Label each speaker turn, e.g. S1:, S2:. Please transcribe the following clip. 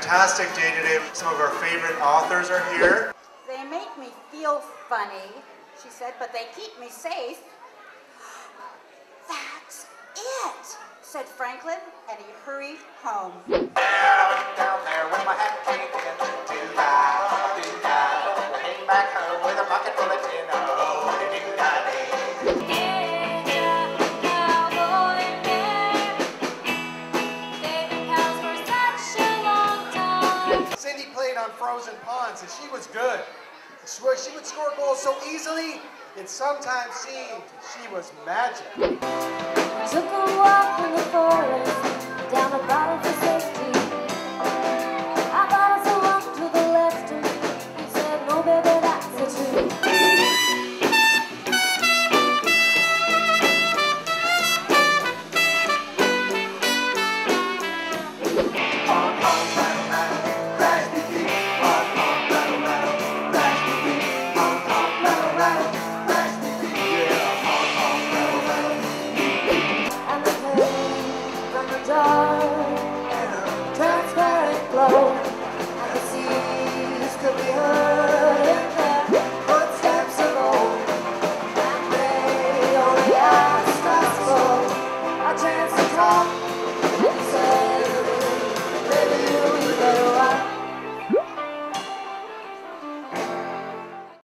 S1: fantastic day today. Some of our favorite authors are here.
S2: They make me feel funny, she said, but they keep me safe. That's it, said Franklin, and he hurried home.
S3: I went down there with my hat caved in, do-da, came back home with a pocket full of tin, oh, do-da-dee.
S4: Cindy played on frozen ponds, and she was good. She would score goals so easily, it sometimes seemed she was magic.
S5: Took a walk in the forest, down a bottle for safety. I thought I saw one to the left of me, and said, no baby, that's the truth. And the pain from the dark